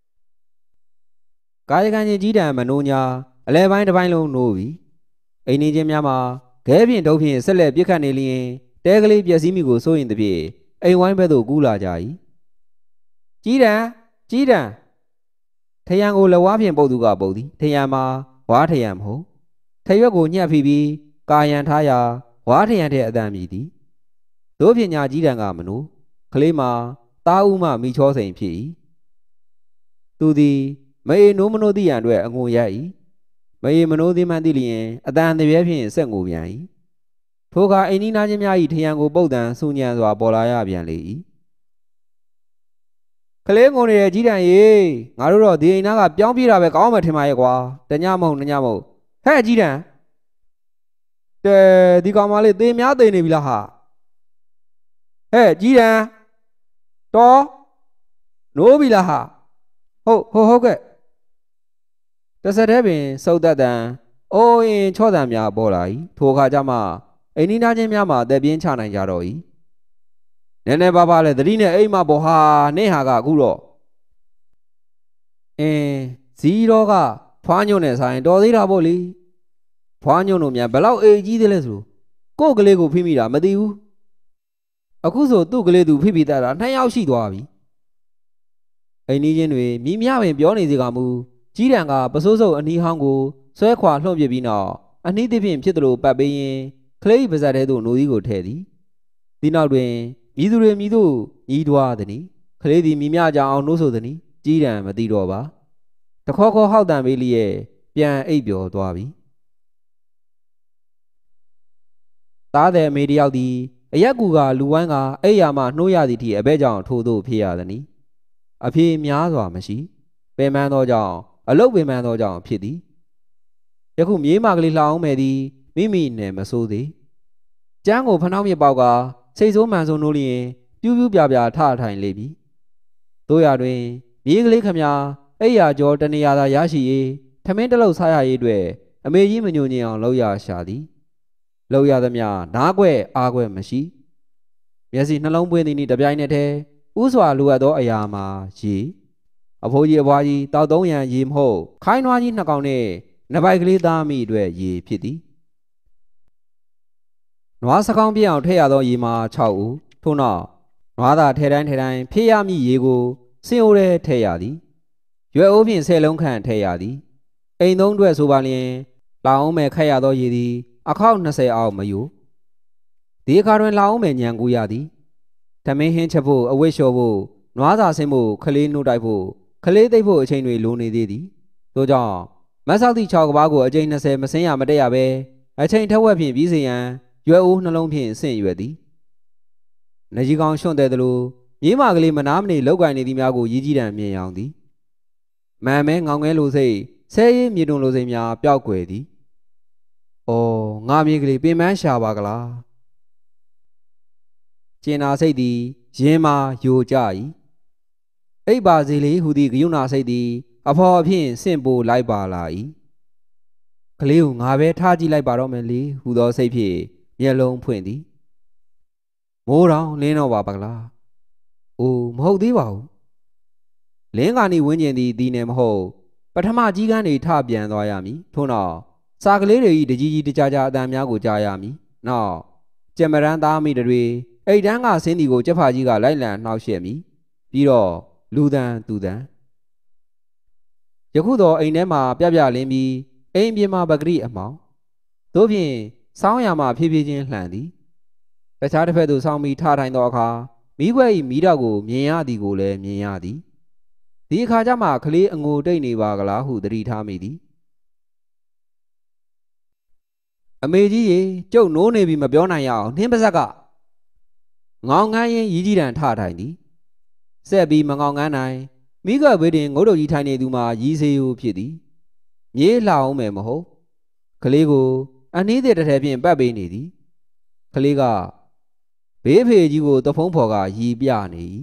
Speaker 1: ကာယကံချင်းကြီးတံမနိုးညာအလဲပိုင်းတစ်ပိုင်းလုံးနိုးပြီအိမ်နေချင်းများမှာခဲဖြင့်ဒုတ်ဖြင့်ဆက်လက်ပြစ်ခတ်နေလျင်တဲကလေးပျက်စီးမိကိုစိုးရင်သဖြင့်အိမ်ဝိုင်းဘက်သို့ကူးလာကြ၏ကြီးတံကြီးတံထရံကိုလက်ဝါးဖြင့်ပုတ်သူကပုတ်သည်ထရံမှာဝါထရံမဟုတ်ထရွက်ကိုညှက်ဖိပြီးကာယံထားရာဝါထရံတဲ့အတန်မြည်သည်တို့ဖြင့်ညာကြီးတံကမနိုးကလေးမှာတားဥမှမိချောစိန်ဖြစ်၏သူသည်မအေနိုးမနိုးသည့်ရန်အတွက်အငိုရ၏မအေမနိုးသည်မှန်သိလျင်အတန်တပြဲဖြင့်ဆက်ငိုပြန်၏ထိုအခါအိမ်နီးနားချင်းများ၏ထရံကိုပုတ်တန်ဆူညံစွာပေါ်လာရပြန်လေ၏ကလေးငိုနေတဲ့ကြီးတံရေငါတို့တော့ဒီအိမ်သားကပြောင်းပြေးတာပဲကောင်းမှထင်ပါရဲ့ကွာတညမဟုတ်တညမဟုတ်ဟဲ့ကြီးတံတဲဒီကောင်မလေးသေများသေနေပြီလားဟာဟဲ့ကြီးတံတော်နိုးပြီလားဟာဟုတ်ဟုတ်ဟုတ်ကဲ့တဆက်တည်းပင်စုတ်သက်တန်အိုးရင်ချော့တန်များပေါ်လာ၏ထိုအခါကျမှအိမ်နီးနားချင်းများမှာတက်ပြင်းချနိုင်ကြတော့၏နည်းနည်းပါးပါးလဲသတိနဲ့အိမ်မပေါ်ဟာနေဟာကအခုတော့အင်းဇီရောကဖွားညွန့်နဲ့ဆိုင်တော်သေးတာပေါ့လေဖွားညွန့်တို့များဘလောက်အေးကြီးသေးလဲဆိုကို့ကလေးကိုဖိမိတာမသိဘူးအခုဆိုသူ့ကလေးသူဖိပြီးတတ်တာနှစ်ယောက်ရှိသွားပြီအိမ်နီးချင်းတွေမိမြပင်ပြောနေစီကမူကြီးတံကပစိုးစုပ်အနီးဟောင်းကိုဆွဲခွာလှုံ့ပြပြီးနောက်အနီးသည်ဖြင့်ဖြစ်သလိုပတ်ပေးရင်ကလေးပါဇက်ထဲသို့နိုးကြီးကိုထည့်သည်ဒီနောက်တွင်မြည်သူတွေမြည်သို့ညီးတွားသည်ကလေးသည်မိမြကြအောင်နှိုးဆိုသည်ကြီးတံမသိတော့ပါတခေါခေါဟောက်တံပေးလျက်ပြန်အိပ်ပျော်သွားပြီသားတဲ့အမေတယောက်သည်အရက်ကူကလူဝိုင်းကအိယာမှနှိုးရသည့်ထိအဘဲကြောင့်ထို့သို့ဖြစ်ရသည်အဖြေများစွာမရှိပင်ပန်းသောကြောင့်အလုတ်ပင်ပန်းသောကြောင့်ဖြစ်သည်ယခုမြေးမကလေးလှအောင်မဲ့သည်မိမိနဲ့မဆိုးသေးကျန်းကိုဖနှောင်းမြပေါက်ကစိတ်ဆိုးမှန်ဆိုးနိုးလျင်ပြူးပြူးပြပြထထိုင်လေပြီတို့ရတွင်မြေးကလေးခမအိယာကျော်တနေရာသာရရှိရေးထမင်းတလုံးစားရရေးအတွက်အမေကြီးမညိုညင်အောင်လှုပ်ရရှာသည်လှုပ်ရသမျှနားကွက်အားကွက်မရှိမျက်စိနှလုံးပွင့်သည်နှင့်တပြိုင်နက်တည်းဥစွာလိုအပ်သောအရာမှာရေအဖိုးကြီးအဘွားကြီးတောက်သုံးရန်ရေမဟုတ်ခိုင်းနွားကြီးနှစ်ကောင်နဲ့နဘိုက်ကလေးသားမိအတွက်ရေဖြစ်သည်နွားစကောင်းပြအောင်ထည့်ရသောရေမှာ၆ဦးထို့နောက်နွားသာထဲတိုင်းထဲတိုင်းဖြည့်ရမည့်ရေကိုစင်အိုးထဲထည့်ရသည်ရွယ်အိုးဖြင့်ဆယ်လုံးခန့်ထည့်ရသည်အိမ်သုံးအတွက်ဆိုပါလျင်လောင်အောင်မဲ့ခက်ရသောရေသည်အခေါက်၂၀အောက်မယူဒီအခါတွင်လောင်အောင်မဲ့ညံကူရသည်ဓမင်းဟင်းချက်ဖို့အဝတ်လျှော်ဖို့နွားစာဆင်းဖို့ခလေးနှုတ်တိုက်ဖို့ခလေးသိပ်ဖို့အချိန်တွေလိုနေသေးသည်သို့ကြောင့်မတ်ဆောက်သည့်၆ကဘာကိုအချိန်၂၀မစင်းရမတက်ရပဲအချိန်ထက်ဝက်ဖြင့်ပြီးစေရန်ရွယ်အိုးနှလုံးဖြင့်ဆင့်ရွယ်သည်နေကြီးကောင်ရွှွန့်တဲ့သလိုမြေးမကလေးမနာမနေလောက်ကင်နေသည်များကိုရည်ကြီးတံမြင်အောင်သည်မန်မဲငောင်ငဲလိုစိတ်ဆဲရည်မြေတုံလိုစိတ်များပျောက်ကွယ်သည်အော်ငါမြေကလေးပင်မရှာပါကလားကျင်နာစိတ်သည်ရင်းမာယိုကြ၏အိပ်ပါစေလေဟူသည့်ဂယုဏစိတ်သည်အဖော်အဖြင့်ဆင့်ပို့လိုက်ပါလာ၏ကလေးကိုငါပဲထားကြည့်လိုက်ပါတော့မယ်လေဟူသောစိတ်ဖြင့်မျက်လုံးဖွင့်သည်မိုးတောင်လင်းတော့ပါပကလားအိုးမဟုတ်သေးပါဘူးလင်းကနေဝင်းကျင်သည်ဒီနယ်မဟုတ်ပထမကြီးကန်းတွေထပြန်သွားရမည်ထို့နောက်စာကလေးတွေဤတကြီးကြီးတကြကြအတန်များကိုကြားရမည်နောက်ကြံမရန်သားမိတွေအိတ်တန်းကဆင်းသည်ကိုကျက်ဖာကြီးကလိုက်လံနှောက်ရှက်မည်ပြီးတော့လူတန်သူတန်ယခုတော့အိမ်ထဲမှာပြပြလင်းပြီးအိမ်ပြင်မှာပဂရိအမောင်တို့ဖြင့်စောင်းရမှာဖြည်းဖြည်းချင်းလှန်သည်တခြားတစ်ဖက်သို့ဆောင်းပြီးထထိုင်သောအခါမိခွဲ၏မိတော့ကိုမြင်ရသည်ကိုလည်းမြင်ရသည်ဒီအခါကျမှကလေးအငိုတိတ်နေပါကလားဟုသတိထားမိသည်အမေကြီးရေကျုပ်နိုးနေပြီမပြောနိုင်ရအောင်နှင်းပါဇက်ကငောင်ငန်းရင်ရီးကြီးတန်ထထိုင်သည်ဆက်ပြီးမငောင်ငန်းနိုင်မိခွဲဘေးတွင်ငုတ်တုတ်ကြီးထိုင်နေသူမှာရီးစေးရိုးဖြစ်သည်မြေးလှအောင်မယ်မဟုတ်ကလေးကိုအနည်းသေးတစ်ထည်ဖြင့်ပတ်ပေးနေသည်ကလေးကဘေးဖေကြီးကိုတဖုံးဖော်ကရီးပြနေ၏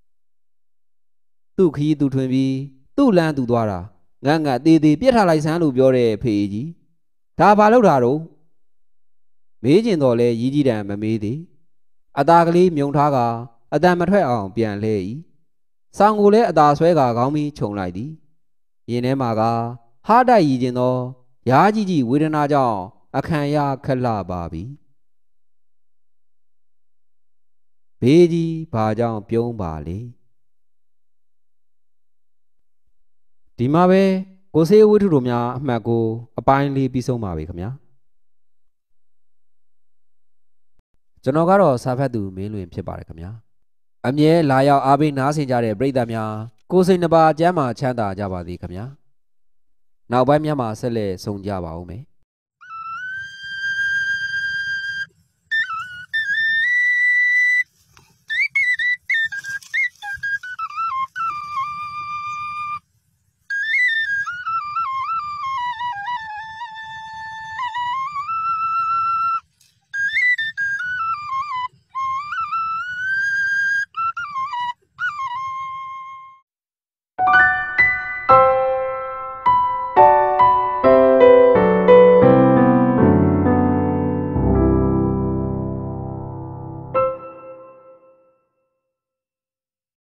Speaker 1: သူ့ခီးသူထွင်ပြီးသူ့လမ်းသူသွားတာငတ်ငတ်သေးသေးပြစ်ထားလိုက်စမ်းလို့ပြောတဲ့ဖေကြီးဒါဘာလို့တာတော့မေးကျင်တော်လဲရီးကြီးတန်မမေးသေးအตาကလေးမြုံထားကအတန်မထွက်အောင်ပြန်လှဲ၏ဆောင်းကိုလည်းအตาဆွဲကခေါင်းပြီးခြုံလိုက်သည်ရင်ထဲမှာကဟားတိုက်ရည်ကျင်သောရားကြီးကြီးဝေဒနာကြောင့်အခန့်ရခက်လှပါပြီဘေးကြီးဘာကြောင့်ပြုံးပါလေဒီမှာပဲကိုစေးဝိထုတို့များအမှတ်ကိုအပိုင်းလေးပြီးဆုံးပါပြီခင်ဗျာကျွန်တော်ကတော့စာဖတ်သူမင်းလွင်ဖြစ်ပါတယ်ခင်ဗျာအမြဲလာရောက်အားပေးနားဆင်ကြတဲ့ပရိသတ်များကိုစိတ်နှပါကျမ်းမာချမ်းသာကြပါသည်ခင်ဗျာနောက်ပိုင်းများမှာဆက်လက်ဆုံကြပါဦးမယ်